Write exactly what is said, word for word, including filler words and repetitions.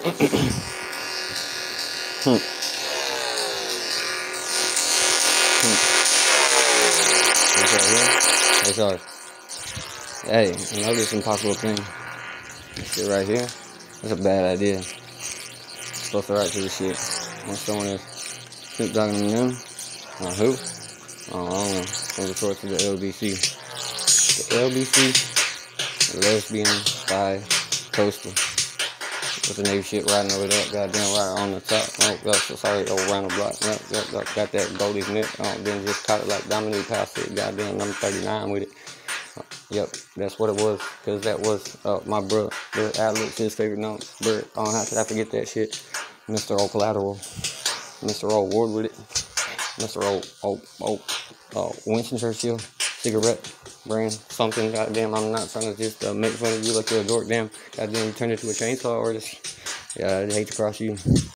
Hmm. What's right here? What's ours? Hey, you know this impossible thing. This shit right here. That's a bad idea. Supposed to write to this shit. I'm showing this. Snoop Dogg and them. Uh, who? Oh, I don't know. From the source of the L B C. The L B C, the lesbian, bi, coastal. What's the name shit riding over that? Goddamn right on the top. Oh, that's sorry, over around the block. Yep, yep, yep. Got that Goldie's neck. Oh, then just caught it like Dominique Powell said. Goddamn number thirty-nine with it. Uh, yep, that's what it was. Cause that was uh, my brother. The Alex, his favorite note. Bird. Oh, how could I forget that shit? Mister O Collateral. Mister O Ward with it. Mister O O O uh, Winston Churchill cigarette brand something. Goddamn, I'm not trying to just uh, make fun of you like you're a dork. Damn, goddamn, you turned into a chainsaw artist. Yeah, I hate to cross you.